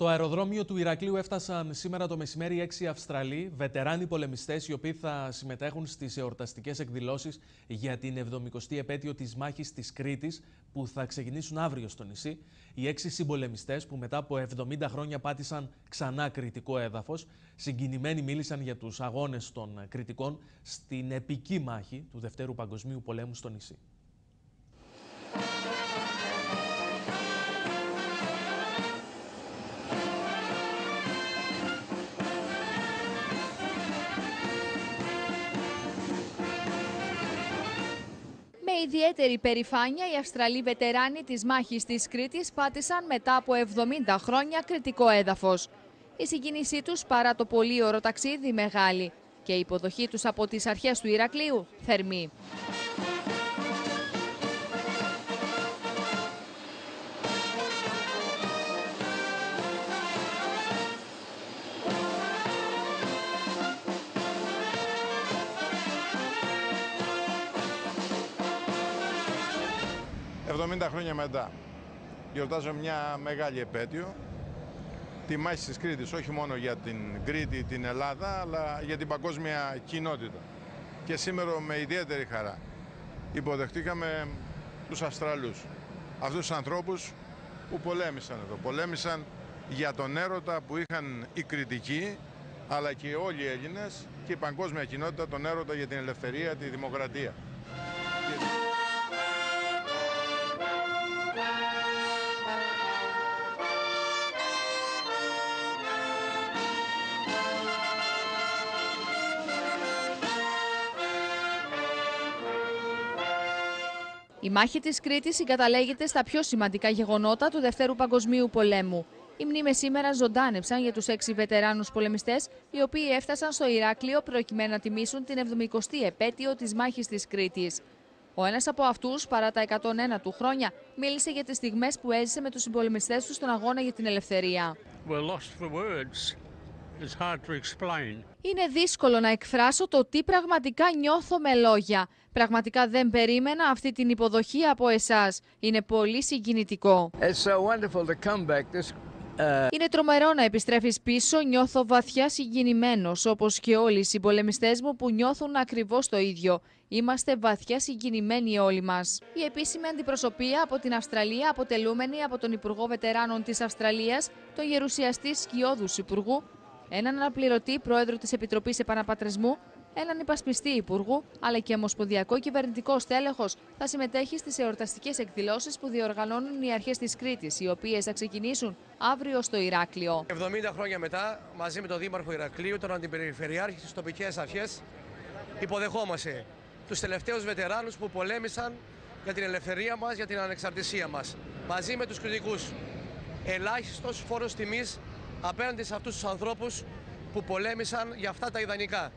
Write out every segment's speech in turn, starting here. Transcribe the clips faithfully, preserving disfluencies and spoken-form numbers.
Στο αεροδρόμιο του Ηρακλείου έφτασαν σήμερα το μεσημέρι έξι Αυστραλοί, βετεράνοι πολεμιστές, οι οποίοι θα συμμετέχουν στις εορταστικές εκδηλώσεις για την εβδομηκοστή επέτειο της μάχης της Κρήτης, που θα ξεκινήσουν αύριο στο νησί. Οι έξι συμπολεμιστές, που μετά από εβδομήντα χρόνια πάτησαν ξανά κρητικό έδαφος, συγκινημένοι μίλησαν για τους αγώνες των Κρητικών στην επική μάχη του Δευτέρου Παγκοσμίου Πολέμου στο νησί. Με ιδιαίτερη περηφάνεια, οι Αυστραλοί βετεράνοι της μάχης της Κρήτης πάτησαν μετά από εβδομήντα χρόνια κρητικό έδαφος. Η συγκίνησή τους παρά το πολύωρο ταξίδι μεγάλη και η υποδοχή τους από τις αρχές του Ηρακλείου θερμή. εβδομήντα χρόνια μετά γιορτάζω μια μεγάλη επέτειο, τη μάχη της Κρήτης, όχι μόνο για την Κρήτη, την Ελλάδα, αλλά για την παγκόσμια κοινότητα. Και σήμερα με ιδιαίτερη χαρά υποδεχτήκαμε τους Αυστραλούς, αυτούς τους ανθρώπους που πολέμησαν εδώ. Πολέμησαν για τον έρωτα που είχαν οι Κρητικοί, αλλά και όλοι οι Έλληνες και η παγκόσμια κοινότητα, τον έρωτα για την ελευθερία, τη δημοκρατία. Η μάχη της Κρήτης συγκαταλέγεται στα πιο σημαντικά γεγονότα του Δευτέρου Παγκοσμίου Πολέμου. Οι μνήμες σήμερα ζωντάνεψαν για τους έξι βετεράνους πολεμιστές, οι οποίοι έφτασαν στο Ηράκλειο προκειμένου να τιμήσουν την εβδομηκοστή επέτειο της μάχης της Κρήτης. Ο ένας από αυτούς, παρά τα εκατόν ένα του χρόνια, μίλησε για τις στιγμές που έζησε με τους συμπολεμιστές του στον αγώνα για την ελευθερία. Είναι δύσκολο να εκφράσω το τι πραγματικά νιώθω με λόγια. Πραγματικά δεν περίμενα αυτή την υποδοχή από εσάς. Είναι πολύ συγκινητικό. Είναι τρομερό να επιστρέφεις πίσω, νιώθω βαθιά συγκινημένος, όπως και όλοι οι συμπολεμιστές μου που νιώθουν ακριβώς το ίδιο. Είμαστε βαθιά συγκινημένοι όλοι μας. Η επίσημη αντιπροσωπεία από την Αυστραλία, αποτελούμενη από τον Υπουργό Βετεράνων της Αυστραλίας, τον Γερουσιαστή Σκιώδους Υπουργού, έναν αναπληρωτή πρόεδρο της Επιτροπής Επαναπατρισμού, έναν υπασπιστή υπουργού, αλλά και ομοσπονδιακό κυβερνητικό στέλεχος θα συμμετέχει στις εορταστικές εκδηλώσεις που διοργανώνουν οι αρχές της Κρήτης, οι οποίες θα ξεκινήσουν αύριο στο Ηράκλειο. εβδομήντα χρόνια μετά, μαζί με τον Δήμαρχο Ηρακλείου, τον Αντιπεριφερειάρχη, τις τοπικές αρχές, υποδεχόμαστε τους τελευταίους βετεράνους που πολέμησαν για την ελευθερία μας, για την ανεξαρτησία μας, μαζί με τους κριτικούς. Ελάχιστος φόρος τιμής απέναντι σε αυτούς τους ανθρώπους που πολέμησαν για αυτά τα ιδανικά.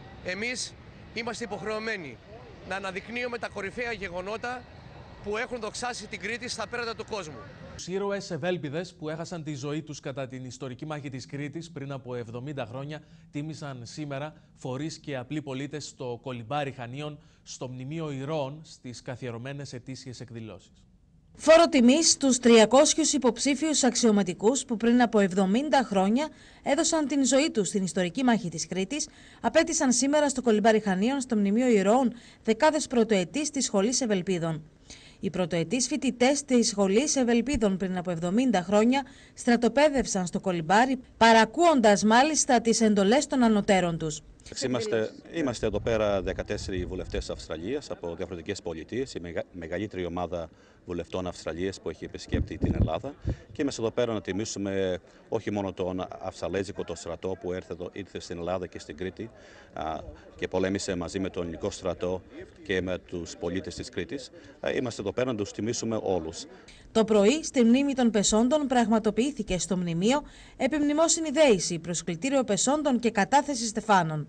Εμείς είμαστε υποχρεωμένοι να αναδεικνύουμε τα κορυφαία γεγονότα που έχουν δοξάσει την Κρήτη στα πέρατα του κόσμου. Τους ήρωες ευέλπιδες που έχασαν τη ζωή τους κατά την ιστορική μάχη της Κρήτης πριν από εβδομήντα χρόνια τίμησαν σήμερα φορείς και απλοί πολίτες στο Κολυμπάρι Χανίων, στο Μνημείο Ηρώων, στις καθιερωμένες ετήσιες εκδηλώσεις. Φόρο τιμής στους τριακόσιους υποψήφιους αξιωματικούς που πριν από εβδομήντα χρόνια έδωσαν την ζωή τους στην ιστορική μάχη της Κρήτης, απέτησαν σήμερα στο Κολυμπάρι Χανίων, στο Μνημείο Ηρώων, δεκάδες πρωτοετής της Σχολής Ευελπίδων. Οι πρωτοετής φοιτητές της Σχολής Ευελπίδων πριν από εβδομήντα χρόνια στρατοπέδευσαν στο Κολυμπάρι, παρακούοντας μάλιστα τις εντολές των ανωτέρων τους. Είμαστε, είμαστε εδώ πέρα δεκατέσσερις βουλευτές Αυστραλίας από διαφορετικές πολιτείες, η μεγα, μεγαλύτερη ομάδα βουλευτών Αυστραλίας που έχει επισκέπτει την Ελλάδα, και είμαστε εδώ πέρα να τιμήσουμε όχι μόνο τον Αυστραλέζικο το στρατό που έρθε, ήρθε στην Ελλάδα και στην Κρήτη α, και πολέμησε μαζί με τον ελληνικό στρατό και με τους πολίτες της Κρήτης. Α, είμαστε εδώ πέρα να τους τιμήσουμε όλους. Το πρωί, στη μνήμη των πεσόντων, πραγματοποιήθηκε στο μνημείο επιμνημόσυνη δέηση, προσκλητήριο πεσόντων και κατάθεση στεφάνων.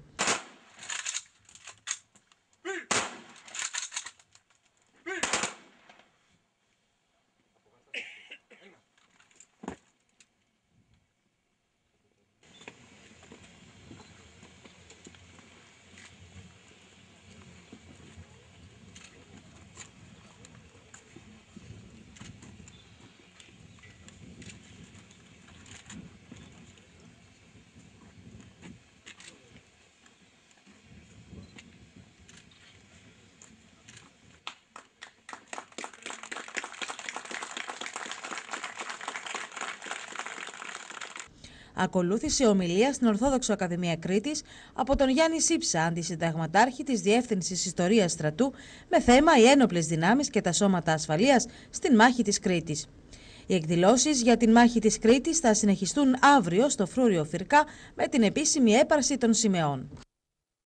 Ακολούθησε ομιλία στην Ορθόδοξο Ακαδημία Κρήτης από τον Γιάννη Σύψα, αντισυνταγματάρχη της Διεύθυνσης Ιστορίας Στρατού, με θέμα οι ένοπλες δυνάμεις και τα σώματα ασφαλείας στην μάχη της Κρήτης. Οι εκδηλώσεις για την μάχη της Κρήτης θα συνεχιστούν αύριο στο Φρούριο Φυρκά με την επίσημη έπαρση των σημεών.